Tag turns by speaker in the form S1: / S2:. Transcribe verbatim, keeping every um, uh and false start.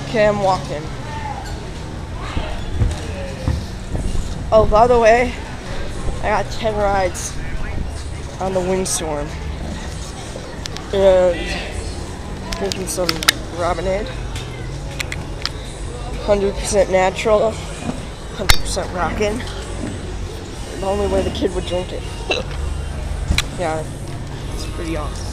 S1: Okay, I'm walking. Oh, by the way, I got ten rides on the windstorm. And drinking some Robinade. one hundred percent natural, one hundred percent rockin'. The only way the kid would drink it. Yeah, it's pretty awesome.